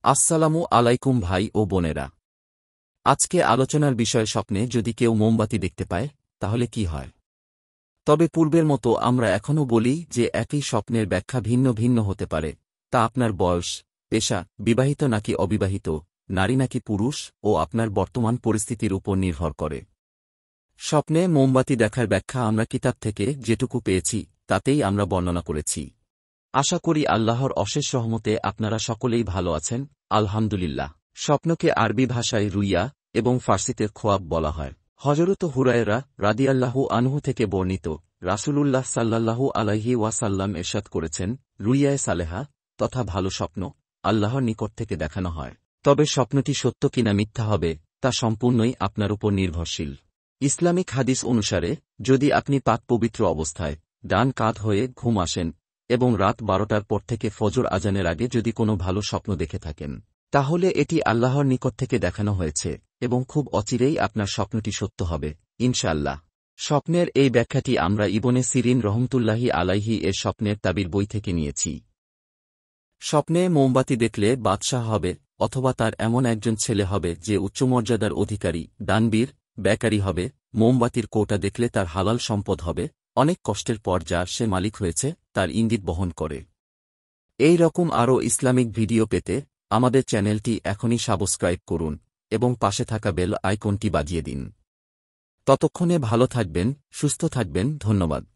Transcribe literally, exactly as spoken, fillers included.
আসসালামু আলাইকুম ভাই ও বোনেরা। আজকে আলোচনার বিষয় স্বপ্নে যদি কেউ মোমবাতি দেখতে পায় তাহলে কি হয়। তবে পূর্বের মতো আমরা এখনও বলি যে একই স্বপ্নের ব্যাখ্যা ভিন্ন ভিন্ন হতে পারে, তা আপনার বয়স, পেশা, বিবাহিত নাকি অবিবাহিত, নারী নাকি পুরুষ ও আপনার বর্তমান পরিস্থিতির উপর নির্ভর করে। স্বপ্নে মোমবাতি দেখার ব্যাখ্যা আমরা কিতাব থেকে যেটুকু পেয়েছি তাতেই আমরা বর্ণনা করেছি। আশা করি আল্লাহর অশেষ রহমতে আপনারা সকলেই ভালো আছেন, আলহামদুলিল্লাহ। স্বপ্নকে আরবি ভাষায় রুইয়া এবং ফার্সিতে খোয়াব বলা হয়। হযরত হুরায়রা রাদিয়াল্লাহু আনহু থেকে বর্ণিত, রাসূলুল্লাহ সাল্লাল্লাহু আলাইহি ওয়াসাল্লাম এরশাদ করেছেন, রুইয়ায়ে সালেহা তথা ভালো স্বপ্ন আল্লাহর নিকট থেকে দেখানো হয়। তবে স্বপ্নটি সত্য কিনা মিথ্যা হবে তা সম্পূর্ণই আপনার উপর নির্ভরশীল। ইসলামিক হাদিস অনুসারে যদি আপনি পাক পবিত্র অবস্থায় ডান কাঁধ হয়ে ঘুম আসেন এবং রাত বারোটার পর থেকে ফজর আজানের আগে যদি কোনো ভালো স্বপ্ন দেখে থাকেন, তাহলে এটি আল্লাহর নিকট থেকে দেখানো হয়েছে এবং খুব অচিরেই আপনার স্বপ্নটি সত্য হবে, ইনশাআল্লাহ। স্বপ্নের এই ব্যাখ্যাটি আমরা ইবনে সিরিন রহমতুল্লাহি আলাইহি এর স্বপ্নের তাবির বই থেকে নিয়েছি। স্বপ্নে মোমবাতি দেখলে বাদশাহ হবে অথবা তার এমন একজন ছেলে হবে যে উচ্চমর্যাদার অধিকারী, দানবীর, ব্যকারী হবে। মোমবাতির কৌটা দেখলে তার হালাল সম্পদ হবে, অনেক কষ্টের পর যা সে মালিক হয়েছে তার ইঙ্গিত বহন করে। এই রকম আরও ইসলামিক ভিডিও পেতে আমাদের চ্যানেলটি এখনই সাবস্ক্রাইব করুন এবং পাশে থাকা বেল আইকনটি বাজিয়ে দিন। ততক্ষণে ভালো থাকবেন, সুস্থ থাকবেন, ধন্যবাদ।